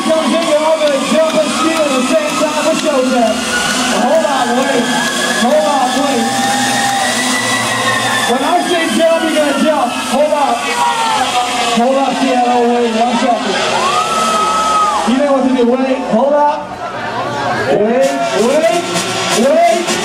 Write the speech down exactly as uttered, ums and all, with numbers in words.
comes in, you're all going to jump and steal at the same time for showtime. Well, hold on, wait. Hold on, wait. When I say jump, you're going to jump. Hold on. Hold on, Seattle. Wait one second. You know what to do. Wait. Hold up. Wait. Wait. Wait.